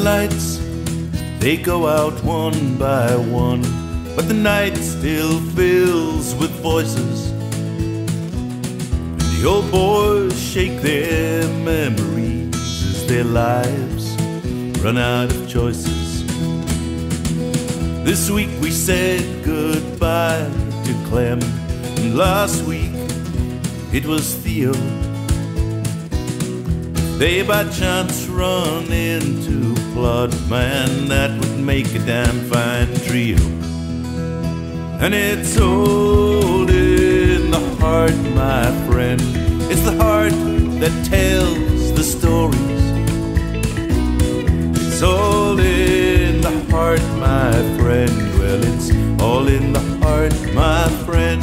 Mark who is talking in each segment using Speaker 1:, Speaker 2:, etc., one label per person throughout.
Speaker 1: lights, they go out one by one, but the night still fills with voices. And the old boys shake their memories as their lives run out of choices. This week we said goodbye to Clem, and last week it was Theo. They by chance run into Plod, man, that would make a damn fine trio. And it's all in the heart, my friend. It's the heart that tells the stories. It's all in the heart, my friend. Well, it's all in the heart, my friend.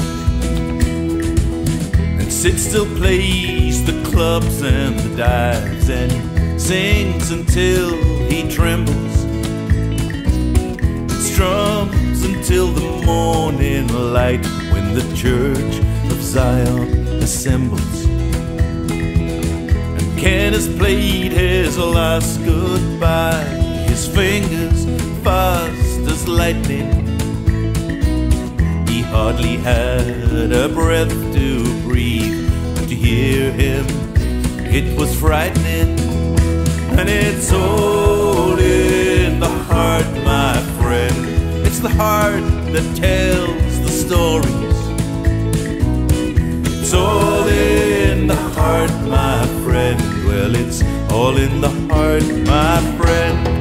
Speaker 1: Sid still plays the clubs and the dives, and sings until he trembles, and strums until the morning light, when the Church of Zion assembles. And Ken has played his last goodbye, his fingers fast as lightning. He hardly had a breath to breathe. To hear him, it was frightening. And it's all in the heart, my friend. It's the heart that tells the stories. It's all in the heart, my friend. Well, it's all in the heart, my friend.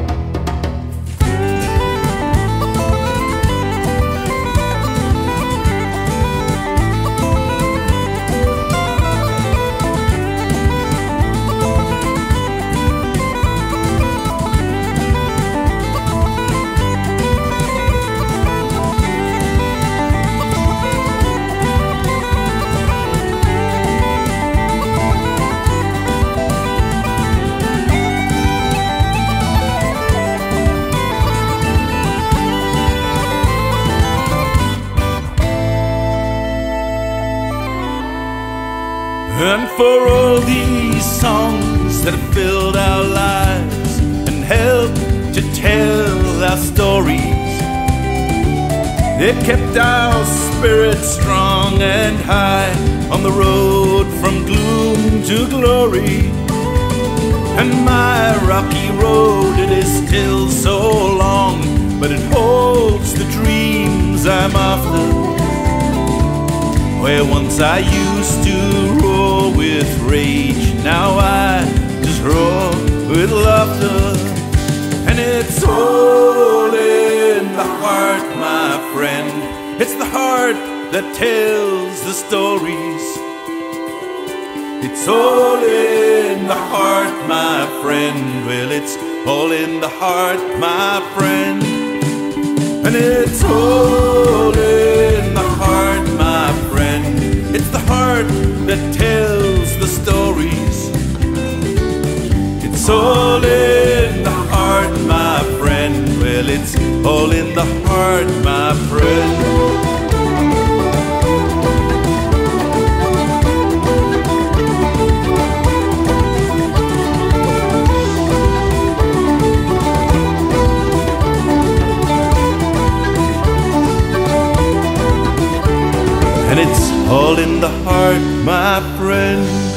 Speaker 1: And for all these songs that have filled our lives and helped to tell our stories, they kept our spirits strong and high on the road from gloom to glory. And my rocky road, it is still so long, but it holds the dreams I'm after. Where once I used to roar with rage, now I just roar with laughter. And it's all in the heart, my friend. It's the heart that tells the stories. It's all in the heart, my friend. Well, it's all in the heart, my friend. And it's all in the heart, my friend. It's the heart that tells the stories. It's all in the heart, my friend. Well, it's all in the heart, my friend. And it's all in the heart, my friend.